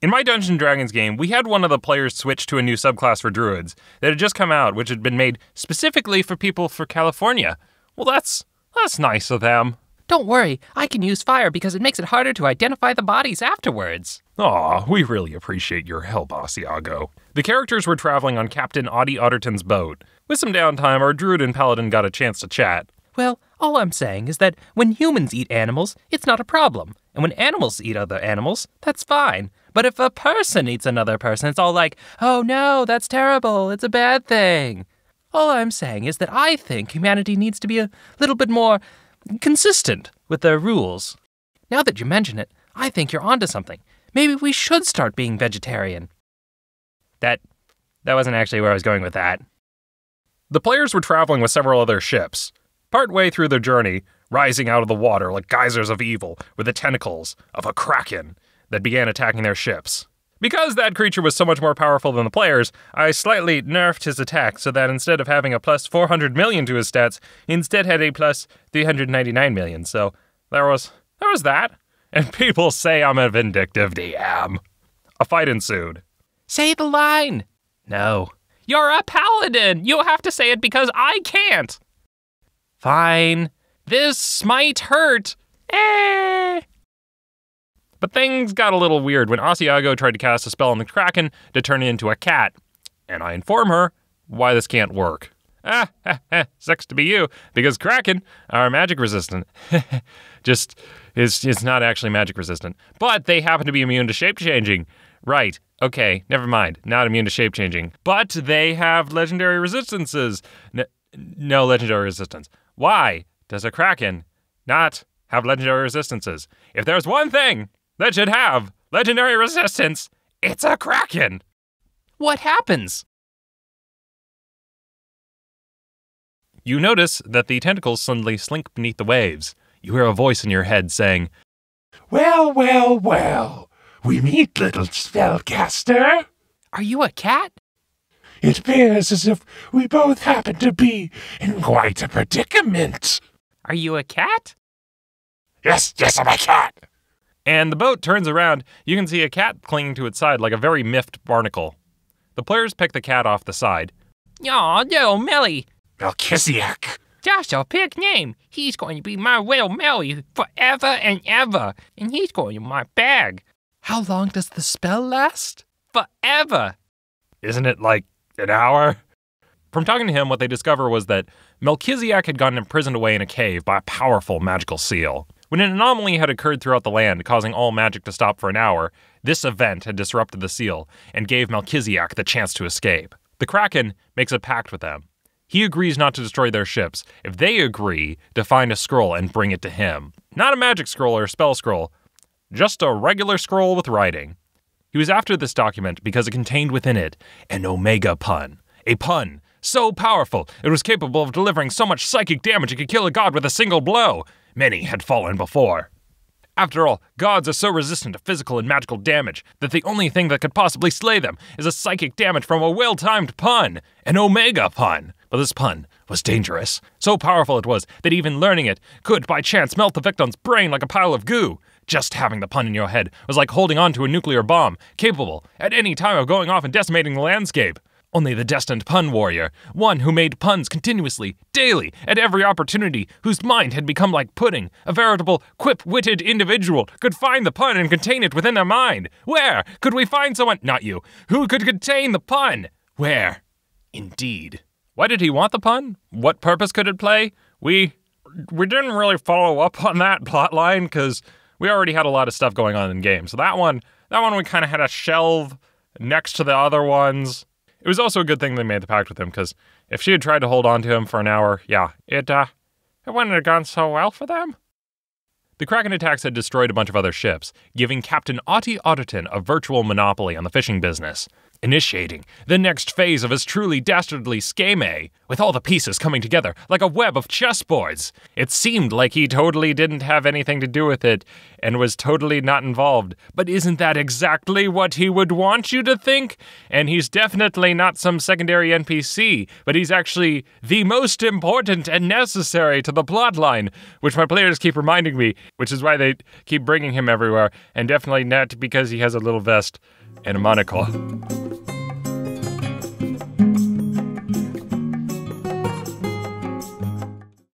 In my Dungeons & Dragons game, we had one of the players switch to a new subclass for druids that had just come out, which had been made specifically for people for California. Well, that's nice of them. Don't worry, I can use fire because it makes it harder to identify the bodies afterwards. Aw, we really appreciate your help, Asiago. The characters were traveling on Captain Audie Otterton's boat. With some downtime, our druid and paladin got a chance to chat. Well, all I'm saying is that when humans eat animals, it's not a problem. And when animals eat other animals, that's fine. But if a person eats another person, it's all like, oh no, that's terrible, it's a bad thing. All I'm saying is that I think humanity needs to be a little bit more consistent with their rules. Now that you mention it, I think you're onto something. Maybe we should start being vegetarian. That wasn't actually where I was going with that. The players were traveling with several other ships. Partway through their journey, rising out of the water like geysers of evil were the tentacles of a Kraken that began attacking their ships. Because that creature was so much more powerful than the players, I slightly nerfed his attack so that instead of having a plus 400 million to his stats, he instead had a plus 399 million. So there was that. And people say I'm a vindictive DM. A fight ensued. Say the line. No. You're a paladin. You'll have to say it because I can't. Fine. This might hurt. But things got a little weird when Asiago tried to cast a spell on the Kraken to turn it into a cat. And I inform her why this can't work. Sucks to be you, because Kraken are magic resistant. It's not actually magic resistant. But they happen to be immune to shape-changing. Right, okay, never mind. Not immune to shape-changing. But they have legendary resistances. No legendary resistance. Why does a Kraken not have legendary resistances? If there's one thing that should have legendary resistance, it's a Kraken! What happens? You notice that the tentacles suddenly slink beneath the waves. You hear a voice in your head saying, Well, well, well. We meet, little spellcaster. Are you a cat? It appears as if we both happen to be in quite a predicament. Are you a cat? Yes, I'm a cat. And the boat turns around. You can see a cat clinging to its side like a very miffed barnacle. The players pick the cat off the side. Aw, no, Melly. Melkyzzyack. That's a big name. He's going to be my little Melly forever and ever. And he's going in my bag. How long does the spell last? Forever. Isn't it like an hour? From talking to him, what they discover was that Melkyzzyack had gotten imprisoned away in a cave by a powerful magical seal. When an anomaly had occurred throughout the land, causing all magic to stop for an hour, this event had disrupted the seal and gave Melkyzzyack the chance to escape. The Kraken makes a pact with them. He agrees not to destroy their ships if they agree to find a scroll and bring it to him. Not a magic scroll or a spell scroll, just a regular scroll with writing. He was after this document because it contained within it an Omega pun. A pun so powerful it was capable of delivering so much psychic damage it could kill a god with a single blow. Many had fallen before. After all, gods are so resistant to physical and magical damage that the only thing that could possibly slay them is a psychic damage from a well-timed pun, an Omega pun. But this pun was dangerous. So powerful it was that even learning it could, by chance, melt the victim's brain like a pile of goo. Just having the pun in your head was like holding on to a nuclear bomb, capable at any time of going off and decimating the landscape. Only the destined pun warrior, one who made puns continuously, daily, at every opportunity, whose mind had become like pudding, a veritable quip-witted individual, could find the pun and contain it within their mind. Where could we find someone, not you, who could contain the pun? Where? Indeed. Why did he want the pun? What purpose could it play? We didn't really follow up on that plotline because we already had a lot of stuff going on in game. So that one we kind of had to shelve next to the other ones. It was also a good thing they made the pact with him, because if she had tried to hold on to him for an hour, yeah, it wouldn't have gone so well for them. The Kraken attacks had destroyed a bunch of other ships, giving Captain Audie Otterton a virtual monopoly on the fishing business. initiating the next phase of his truly dastardly scheme, with all the pieces coming together like a web of chessboards. It seemed like he totally didn't have anything to do with it and was totally not involved. But isn't that exactly what he would want you to think? And he's definitely not some secondary NPC, but he's actually the most important and necessary to the plotline, which my players keep reminding me, which is why they keep bringing him everywhere, and definitely not because he has a little vest and a monocle.